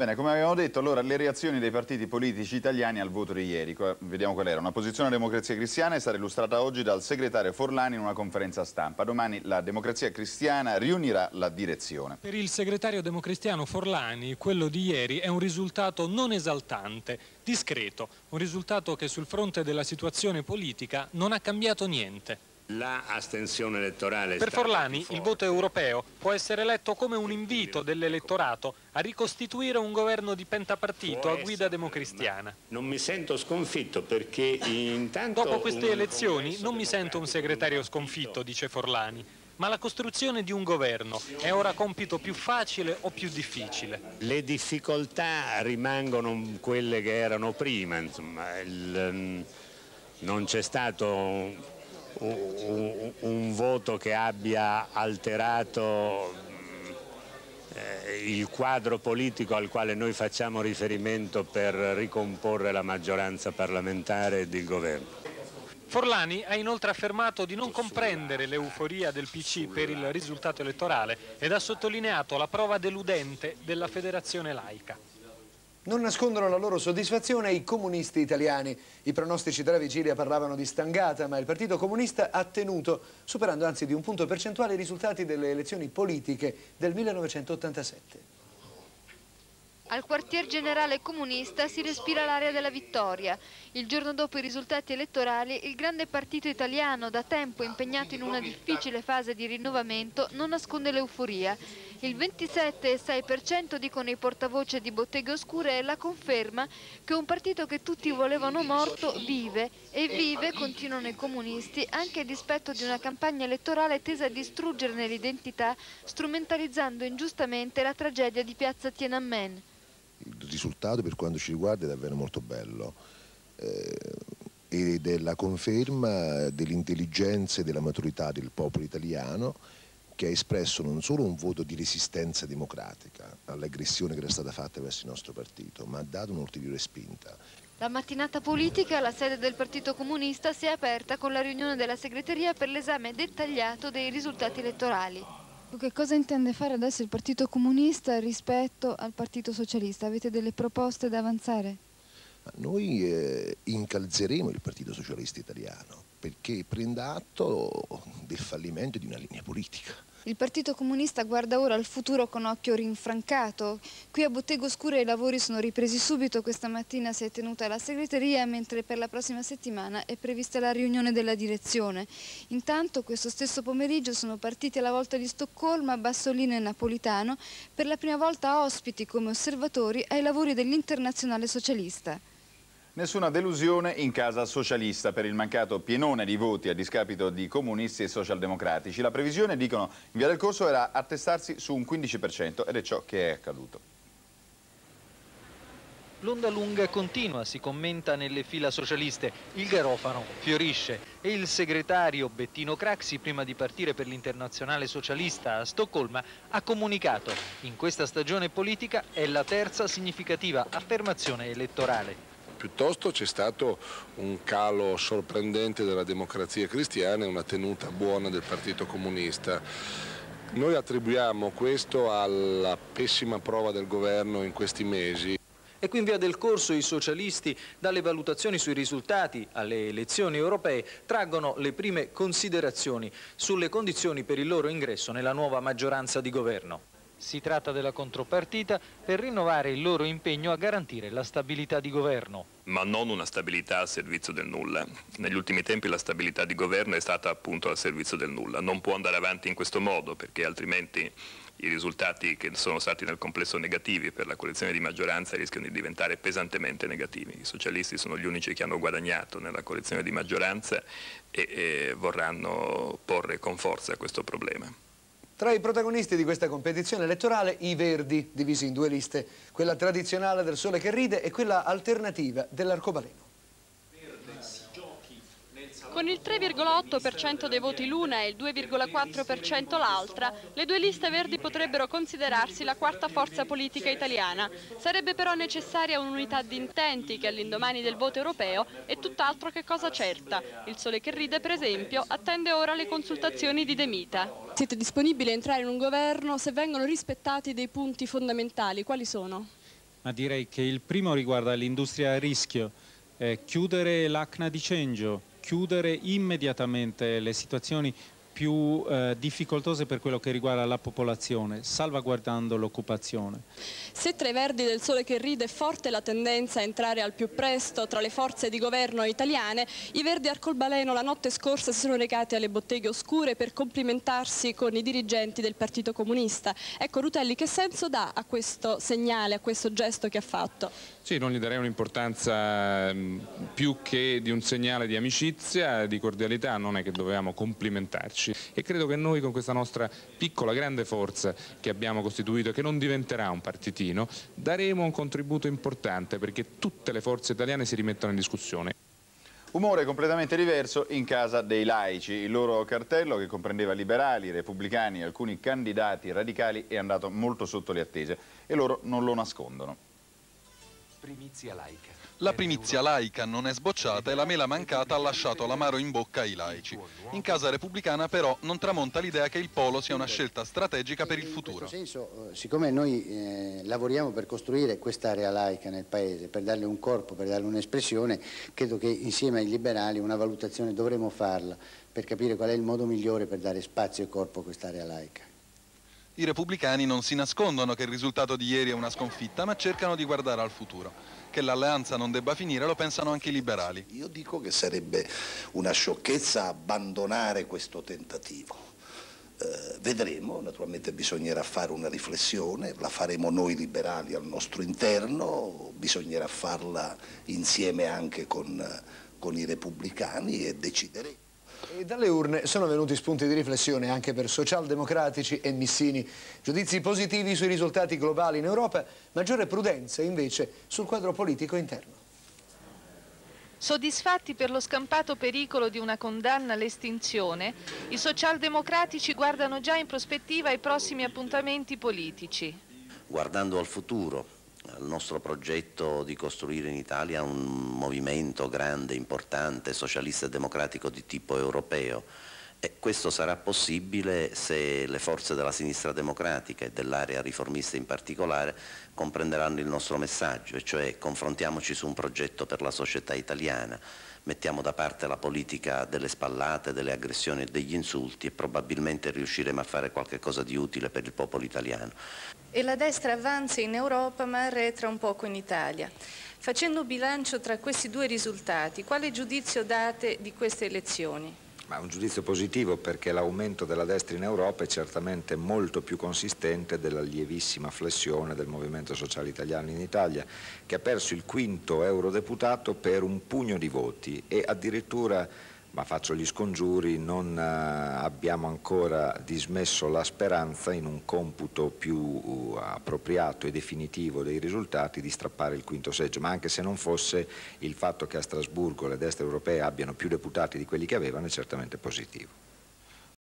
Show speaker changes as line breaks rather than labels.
Bene, come avevamo detto, allora le reazioni dei partiti politici italiani al voto di ieri. Vediamo qual era. Una posizione della Democrazia Cristiana è stata illustrata oggi dal segretario Forlani in una conferenza stampa. Domani la Democrazia Cristiana riunirà la direzione.
Per il segretario democristiano Forlani, quello di ieri è un risultato non esaltante, discreto, un risultato che sul fronte della situazione politica non ha cambiato niente.
L'astensione elettorale.
Per Forlani il voto europeo può essere letto come un invito dell'elettorato a ricostituire un governo di pentapartito a guida democristiana.
Non mi sento sconfitto perché intanto...
Dopo queste elezioni non mi sento un segretario sconfitto, dice Forlani, ma la costruzione di un governo è ora compito più facile o più difficile?
Le difficoltà rimangono quelle che erano prima, insomma, non c'è stato un voto che abbia alterato il quadro politico al quale noi facciamo riferimento per ricomporre la maggioranza parlamentare ed il governo.
Forlani ha inoltre affermato di non comprendere l'euforia del PC per il risultato elettorale ed ha sottolineato la prova deludente della federazione laica.
Non nascondono la loro soddisfazione i comunisti italiani. I pronostici della vigilia parlavano di stangata, ma il Partito Comunista ha tenuto, superando anzi di un punto percentuale i risultati delle elezioni politiche del 1987.
Al quartier generale comunista si respira l'aria della vittoria. Il giorno dopo i risultati elettorali, il grande partito italiano, da tempo impegnato in una difficile fase di rinnovamento, non nasconde l'euforia. Il 27,6% dicono i portavoce di Botteghe Oscure e la conferma che un partito che tutti volevano morto vive, e vive, continuano i comunisti, anche a dispetto di una campagna elettorale tesa a distruggerne l'identità, strumentalizzando ingiustamente la tragedia di piazza Tiananmen.
Il risultato per quanto ci riguarda è davvero molto bello ed è la conferma dell'intelligenza e della maturità del popolo italiano, che ha espresso non solo un voto di resistenza democratica all'aggressione che era stata fatta verso il nostro partito, ma ha dato un'ulteriore spinta.
La mattinata politica alla sede del Partito Comunista si è aperta con la riunione della segreteria per l'esame dettagliato dei risultati elettorali.
Che cosa intende fare adesso il Partito Comunista rispetto al Partito Socialista? Avete delle proposte da avanzare?
Noi incalzeremo il Partito Socialista Italiano perché prenda atto del fallimento di una linea politica.
Il Partito Comunista guarda ora al futuro con occhio rinfrancato. Qui a Botteghe Oscure i lavori sono ripresi subito. Questa mattina si è tenuta la segreteria, mentre per la prossima settimana è prevista la riunione della direzione. Intanto questo stesso pomeriggio sono partiti alla volta di Stoccolma, Bassolino e Napolitano, per la prima volta ospiti come osservatori ai lavori dell'Internazionale Socialista.
Nessuna delusione in casa socialista per il mancato pienone di voti a discapito di comunisti e socialdemocratici. La previsione, dicono in via del corso, era attestarsi su un 15% ed è ciò che è accaduto.
L'onda lunga continua, si commenta nelle fila socialiste, il garofano fiorisce e il segretario Bettino Craxi, prima di partire per l'Internazionale Socialista a Stoccolma, ha comunicato: in questa stagione politica è la terza significativa affermazione elettorale.
Piuttosto c'è stato un calo sorprendente della Democrazia Cristiana e una tenuta buona del Partito Comunista. Noi attribuiamo questo alla pessima prova del governo in questi mesi.
E qui in via del corso i socialisti, dalle valutazioni sui risultati alle elezioni europee, traggono le prime considerazioni sulle condizioni per il loro ingresso nella nuova maggioranza di governo. Si tratta della contropartita per rinnovare il loro impegno a garantire la stabilità di governo.
Ma non una stabilità al servizio del nulla. Negli ultimi tempi la stabilità di governo è stata appunto al servizio del nulla. Non può andare avanti in questo modo, perché altrimenti i risultati che sono stati nel complesso negativi per la coalizione di maggioranza rischiano di diventare pesantemente negativi. I socialisti sono gli unici che hanno guadagnato nella coalizione di maggioranza e vorranno porre con forza questo problema.
Tra i protagonisti di questa competizione elettorale, i Verdi, divisi in due liste, quella tradizionale del Sole che ride e quella alternativa dell'Arcobaleno.
Con il 3,8% dei voti l'una e il 2,4% l'altra, le due liste verdi potrebbero considerarsi la quarta forza politica italiana. Sarebbe però necessaria un'unità di intenti che all'indomani del voto europeo è tutt'altro che cosa certa. Il Sole che ride, per esempio, attende ora le consultazioni di De Mita.
Siete disponibili a entrare in un governo se vengono rispettati dei punti fondamentali? Quali sono? ma direi che il primo riguarda l'industria a rischio, chiudere l'ACNA di Cengio, chiudere immediatamente le situazioni più difficoltose per quello che riguarda la popolazione, salvaguardando l'occupazione.
Se tra i Verdi del Sole che ride è forte la tendenza a entrare al più presto tra le forze di governo italiane, i Verdi Arcobaleno la notte scorsa si sono recati alle Botteghe Oscure per complimentarsi con i dirigenti del Partito Comunista. Ecco, Rutelli, che senso dà a questo segnale, a questo gesto che ha fatto?
Sì, non gli darei un'importanza più che di un segnale di amicizia, di cordialità, non è che dovevamo complimentarci. E credo che noi con questa nostra piccola grande forza che abbiamo costituito e che non diventerà un partitino, daremo un contributo importante perché tutte le forze italiane si rimettano in discussione.
Umore completamente diverso in casa dei laici. Il loro cartello, che comprendeva liberali, repubblicani e alcuni candidati radicali, è andato molto sotto le attese e loro non lo nascondono.
Primizia laica.
La primizia laica non è sbocciata e la mela mancata ha lasciato l'amaro in bocca ai laici. In casa repubblicana però non tramonta l'idea che il polo sia una scelta strategica per il futuro.
In questo senso, siccome noi lavoriamo per costruire quest'area laica nel Paese, per darle un corpo, per darle un'espressione, credo che insieme ai liberali una valutazione dovremo farla per capire qual è il modo migliore per dare spazio e corpo a quest'area laica.
I repubblicani non si nascondono che il risultato di ieri è una sconfitta, ma cercano di guardare al futuro. Che l'alleanza non debba finire lo pensano anche i liberali.
Io dico che sarebbe una sciocchezza abbandonare questo tentativo. Vedremo, naturalmente bisognerà fare una riflessione, la faremo noi liberali al nostro interno, bisognerà farla insieme anche con i repubblicani e decideremo.
E dalle urne sono venuti spunti di riflessione anche per socialdemocratici e Missini. Giudizi positivi sui risultati globali in Europa, maggiore prudenza invece sul quadro politico interno.
Soddisfatti per lo scampato pericolo di una condanna all'estinzione, i socialdemocratici guardano già in prospettiva ai prossimi appuntamenti politici.
Guardando al futuro, al nostro progetto di costruire in Italia un movimento grande, importante, socialista e democratico di tipo europeo. E questo sarà possibile se le forze della sinistra democratica e dell'area riformista in particolare comprenderanno il nostro messaggio, e cioè confrontiamoci su un progetto per la società italiana, mettiamo da parte la politica delle spallate, delle aggressioni e degli insulti e probabilmente riusciremo a fare qualche cosa di utile per il popolo italiano.
E la destra avanza in Europa ma arretra un poco in Italia. Facendo bilancio tra questi due risultati, quale giudizio date di queste elezioni?
Ma un giudizio positivo, perché l'aumento della destra in Europa è certamente molto più consistente della lievissima flessione del Movimento Sociale Italiano in Italia, che ha perso il quinto eurodeputato per un pugno di voti e addirittura, ma faccio gli scongiuri, non abbiamo ancora dismesso la speranza in un computo più appropriato e definitivo dei risultati di strappare il quinto seggio, ma anche se non fosse, il fatto che a Strasburgo le destre europee abbiano più deputati di quelli che avevano è certamente positivo.